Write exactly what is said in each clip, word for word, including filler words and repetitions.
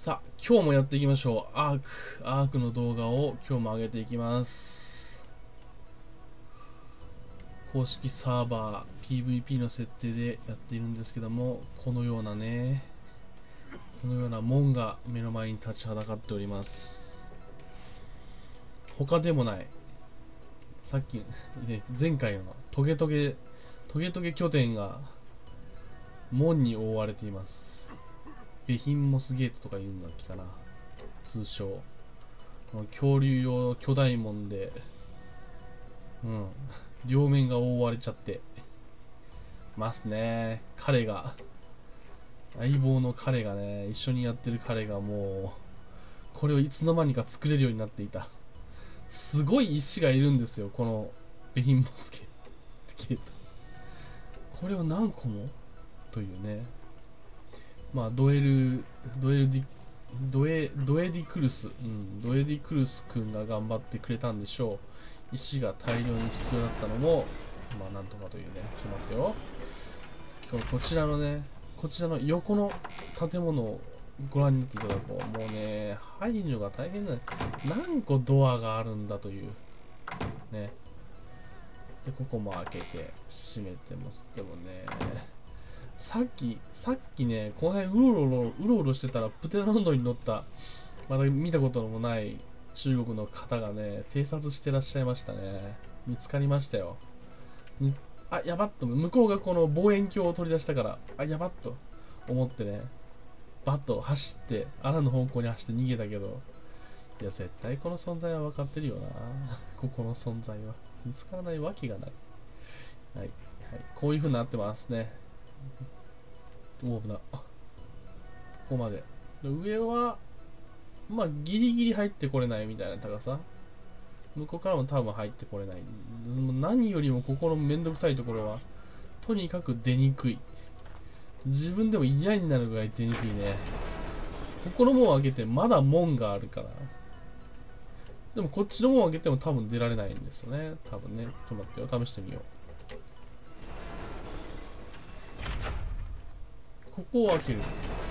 さあ、今日もやっていきましょう。アーク、アークの動画を今日も上げていきます。公式サーバー ピーブイピー の設定でやっているんですけども、このようなね、このような門が目の前に立ちはだかっております。他でもない。さっき、前回のトゲトゲ、トゲトゲ拠点が門に覆われています。ベヒンモスゲートとか言うんだっけかな、通称。この恐竜用巨大門で、うん、両面が覆われちゃってますね。彼が、相棒の彼がね、一緒にやってる彼がもう、これをいつの間にか作れるようになっていた。すごい石がいるんですよ、このベヒンモスゲート。これを何個もというね。まあ、ドエル、ドエルディ、ドエ、ドエディクルス、うん、ドエディクルス君が頑張ってくれたんでしょう。石が大量に必要だったのも、まあ、なんとかというね。ちょっと待ってよ。今日こちらのね、こちらの横の建物をご覧になっていただこう。もうね、入るのが大変だね。何個ドアがあるんだという。ね。で、ここも開けて、閉めてます。でもね、さっき、さっきね、この辺うろうろ、うろうろしてたら、プテラノンドに乗った、まだ見たことのもない中国の方がね、偵察してらっしゃいましたね。見つかりましたよ。あ、やばっと、向こうがこの望遠鏡を取り出したから、あ、やばっと思ってね、バッと走って、あらの方向に走って逃げたけど、いや、絶対この存在は分かってるよな。ここの存在は。見つからないわけがない。はい。はい。こういう風になってますね。おお、危な。ここまで。上は、まあ、ギリギリ入ってこれないみたいな高さ。向こうからも多分入ってこれない。何よりもここのめんどくさいところは、とにかく出にくい。自分でも嫌になるぐらい出にくいね。ここの門を開けて、まだ門があるから。でもこっちの門を開けても多分出られないんですよね。多分ね。ちょっと待ってよ。試してみよう。ここを開ける。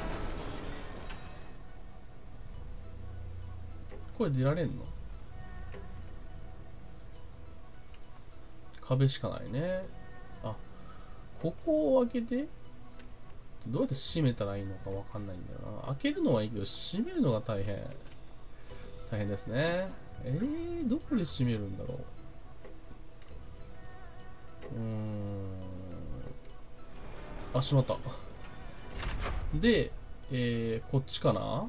これ出られんの？壁しかないね。あ、ここを開けて、どうやって閉めたらいいのかわかんないんだよな。開けるのはいいけど、閉めるのが大変。大変ですね。えー、どこで閉めるんだろう。うーん。あ、閉まった。で、えー、こっちかな？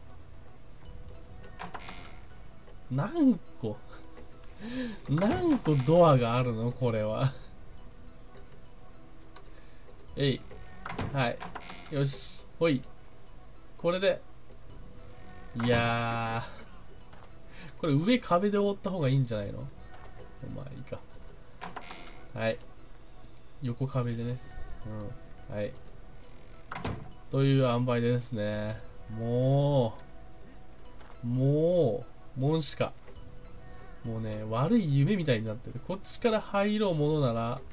何個何個ドアがあるのこれは。えい。はい。よし。ほい。これで。いやー。これ上壁で覆った方がいいんじゃないの？まあいいか。はい。横壁でね。うん。はい。という塩梅ですね。もう、もう、もんしか。もうね、悪い夢みたいになってる。こっちから入ろうものなら、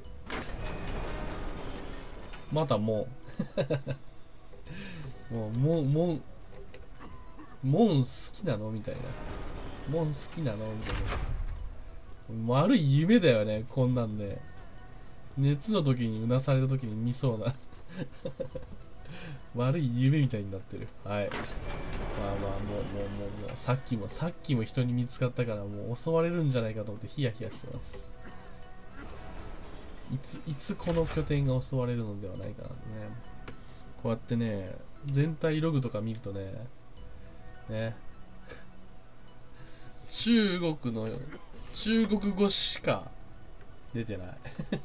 またもう、もう、もう、もん、もん好きなのみたいな。もん好きなのみたいな。悪い夢だよね、こんなんで。熱の時にうなされた時に見そうな。悪い夢みたいになってる。はい。まあまあ、もう、もう、もう、もう、さっきも、さっきも人に見つかったから、もう襲われるんじゃないかと思ってヒヤヒヤしてます。いつ、いつこの拠点が襲われるのではないかなね。こうやってね、全体ログとか見るとね、ね、中国の、中国語しか出てない。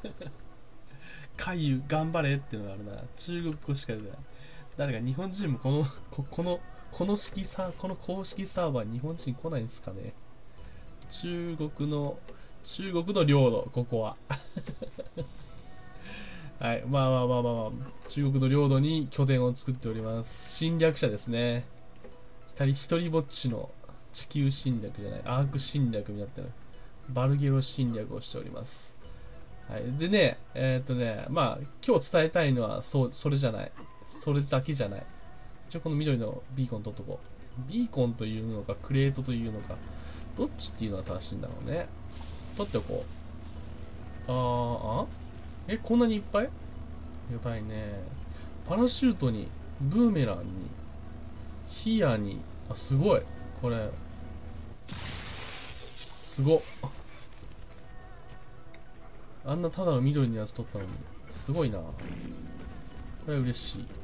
海遊頑張れっていうのがあるな。中国語しか出てない。誰か日本人もこの、ここの、この式サー、この公式サーバーに日本人来ないんですかね。中国の、中国の領土、ここは。はい、まあまあまあまあまあ、中国の領土に拠点を作っております。侵略者ですね。二人、一人ぼっちの地球侵略じゃない、アーク侵略になってる。バルゲロ侵略をしております。はい、でね、えー、っとね、まあ、今日伝えたいのは、そう、それじゃない。それだけじゃない。一応この緑のビーコン取っとこビーコンというのかクレートというのか、どっちっていうのが正しいんだろうね。取っておこう。あーあえこんなにいっぱい？ありがたいね。パラシュートにブーメランにヒアに、あすごいこれすごっ。あんなただの緑のやつ取ったのにすごいな。これは嬉しい。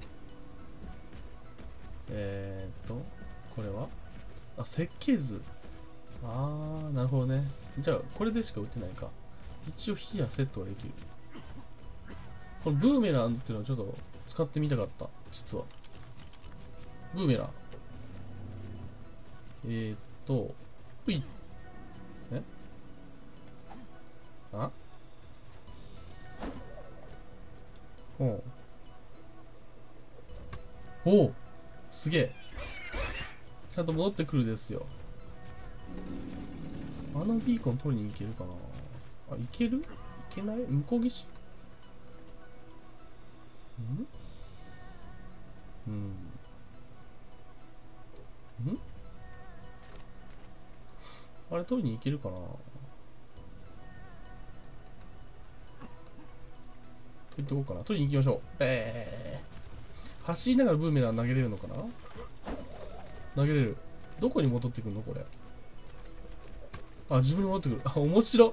えー、っとこれはあ設計図。あーなるほどね。じゃあこれでしか売ってないか。一応ヒアセットができる。このブーメランっていうのをちょっと使ってみたかった実は。ブーメランえー、っとういえあおうおうすげえちゃんと戻ってくるですよ。あのビーコン取りに行けるかなあ、行ける行けない向こう岸んうん。んあれ取りに行けるかな取りとこうかな。取りに行きましょう。えー、走りながらブーメラン投げれるのかな投げれる。どこに戻ってくるのこれ。あ、自分に戻ってくる。あ、面白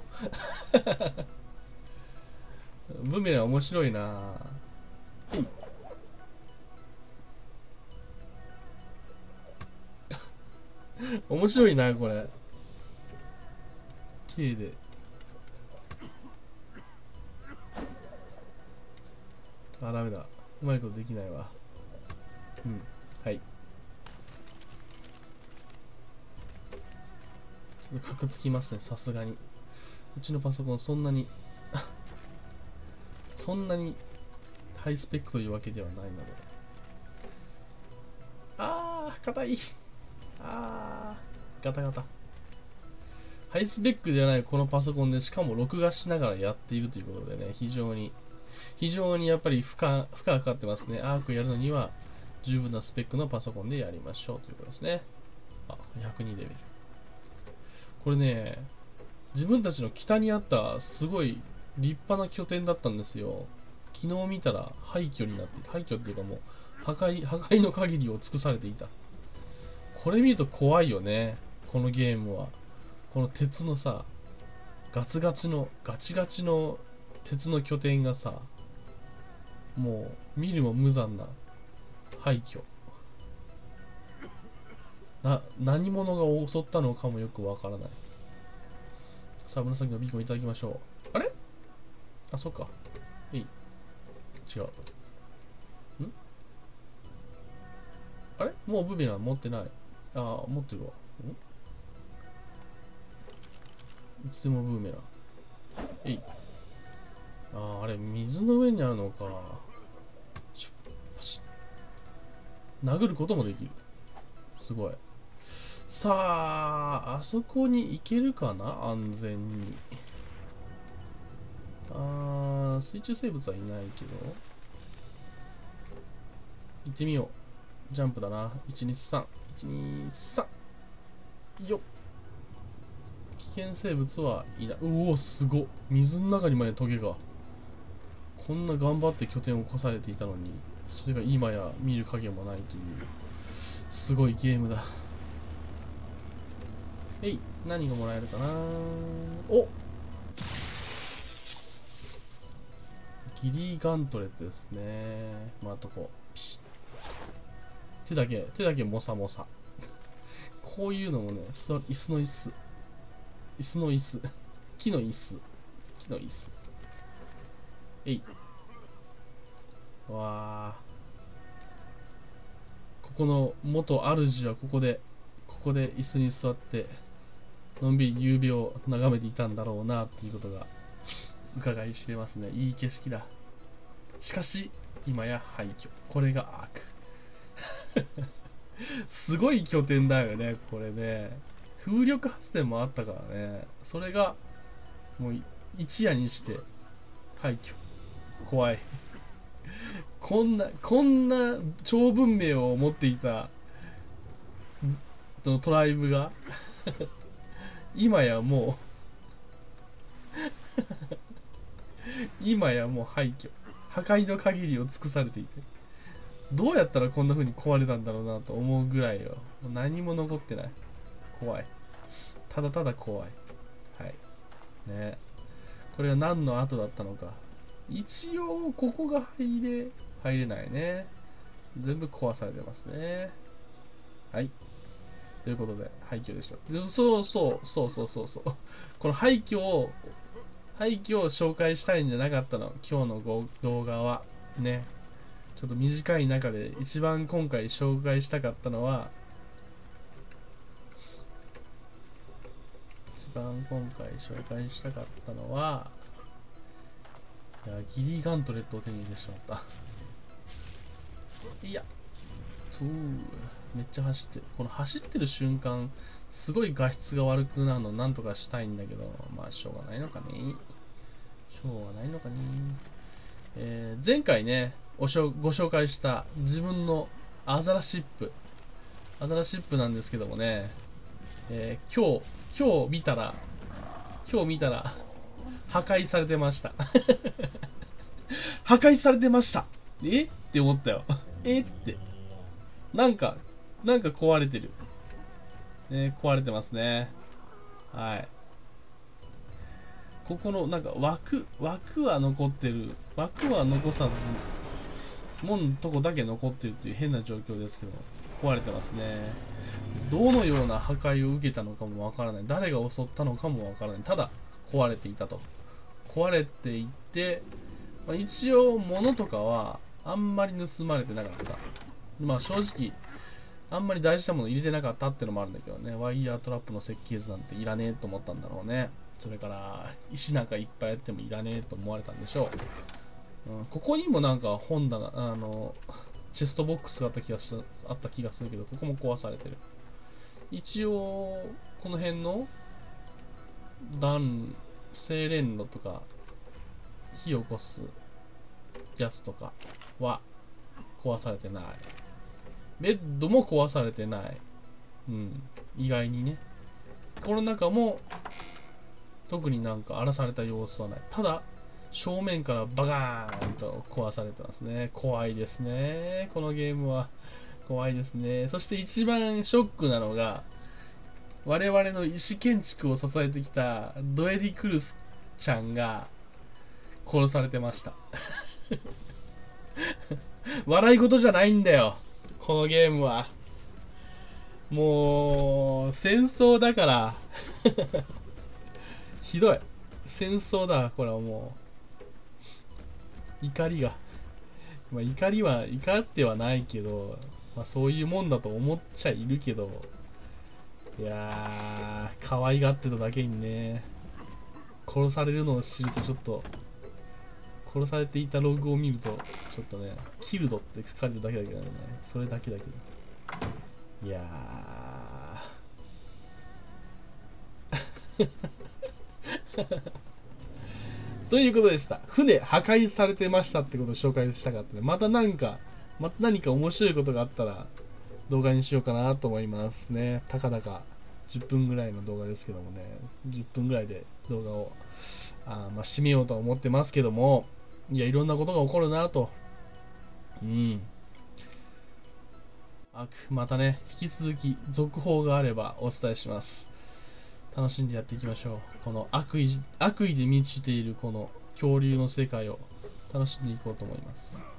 ブーメラン面白いなえい面白いなこれ。綺麗で。あ、ダメだ。うまいことできないわ。うん。はい。ちょっとカクつきますね、さすがに。うちのパソコンそんなにそんなにハイスペックというわけではないので。あー、硬い。あー、ガタガタ。ハイスペックではないこのパソコンで、しかも録画しながらやっているということでね、非常に、非常にやっぱり負荷、負荷がかかってますね。アークやるのには十分なスペックのパソコンでやりましょうということですね。あ、ひゃくにレベル。これね、自分たちの北にあったすごい立派な拠点だったんですよ。昨日見たら廃墟になっていた。廃墟っていうかもう破壊、破壊の限りを尽くされていた。これ見ると怖いよね。このゲームは。この鉄のさ、ガツガチの、ガチガチの鉄の拠点がさ、もう見るも無残な廃墟。な、何者が襲ったのかもよくわからない。さあ、紫のビーコンいただきましょう。あれあ、そっか。えい。違う。んあれもうブーメラン持ってない。ああ、持ってるわ。んいつでもブーメラン。えい。ああ、あれ、水の上にあるのか。シュッパシッ殴ることもできる。すごい。さあ、あそこに行けるかな安全に。あー、水中生物はいないけど。行ってみよう。ジャンプだな。いちにさん。いちにさん。よっ。危険生物はいない。うお、すごっ。水の中にまでトゲが。こんな頑張って拠点を起こされていたのに、それが今や見る影もないという、すごいゲームだ。えい、何がもらえるかなおギリーガントレットですね。まあ、とこピシッ手だけ、手だけもさもさ。こういうのもね、座る椅子の椅子。椅子の椅子。木の椅子。木の椅子。えい。わあ。ここの元主はここで、ここで椅子に座って、のんびり夕日を眺めていたんだろうなっていうことが伺い知れますね。いい景色だ。しかし、今や廃墟。これがアーク。すごい拠点だよね、これね。風力発電もあったからね。それが、もう一夜にして廃墟。怖い。こんな、こんな超文明を持っていたトのトライブが今やもう今やもう廃墟、破壊の限りを尽くされていて、どうやったらこんな風に壊れたんだろうなと思うぐらいよ。もう何も残ってない。怖い。ただただ怖い。はいね。これは何の後だったのか。一応ここが入れ入れないね。全部壊されてますね。はい。ということで廃墟でした。そうそうそうそうそうそう。この廃墟を廃墟を紹介したいんじゃなかったの。今日のご動画はね。ちょっと短い中で一番今回紹介したかったのは、一番今回紹介したかったのは、いやギリーガントレットを手に入れてしまった。いやそうめっちゃ走ってる。この走ってる瞬間すごい画質が悪くなるのなんとかしたいんだけど、まあしょうがないのかねしょうがないのかね。えー、前回ねおしょご紹介した自分のアザラシップアザラシップなんですけどもね、えー、今日今日見たら今日見たら破壊されてました破壊されてました。えって思ったよえってなんかなんか壊れてる、ね、壊れてますね。はい、ここのなんか枠枠は残ってる、枠は残さず門のとこだけ残ってるっていう変な状況ですけど、壊れてますね。どのような破壊を受けたのかもわからない、誰が襲ったのかもわからない、ただ壊れていたと。壊れていて、まあ、一応物とかはあんまり盗まれてなかった。まあ正直あんまり大事なもの入れてなかったっていうのもあるんだけどね。ワイヤートラップの設計図なんていらねえと思ったんだろうね。それから石なんかいっぱいあってもいらねえと思われたんでしょう。うん、ここにもなんか本棚、あのチェストボックスがあった気がしあった気がするけど、ここも壊されてる。一応この辺の暖精錬炉とか火を起こすやつとかは壊されてない。ベッドも壊されてない。うん、意外にね。この中も特になんか荒らされた様子はない。ただ正面からバカーンと壊されてますね。怖いですね。このゲームは怖いですね。そして一番ショックなのが、我々の石建築を支えてきたドエディ・クルスちゃんが殺されてました笑い事じゃないんだよこのゲームは。もう戦争だからひどい戦争だ。これはもう怒りが、まあ、怒りは怒ってはないけど、まあ、そういうもんだと思っちゃいるけど、いやー可愛がってただけにね、殺されるのを知るとちょっと、殺されていたログを見るとちょっとね、キルドって書かれてるだけだけどね、それだけだけど、いやーということでした。船破壊されてましたってことを紹介したかったね。また何かまた何か面白いことがあったら動画にしようかなと思いますね。たかだかじゅっぷんぐらいの動画ですけどもね、じゅっぷんぐらいで動画をあまあ締めようとは思ってますけども、いやいろんなことが起こるなと。うんあまたね、引き続き続報があればお伝えします。楽しんでやっていきましょう。この悪意悪意で満ちているこの恐竜の世界を楽しんでいこうと思います。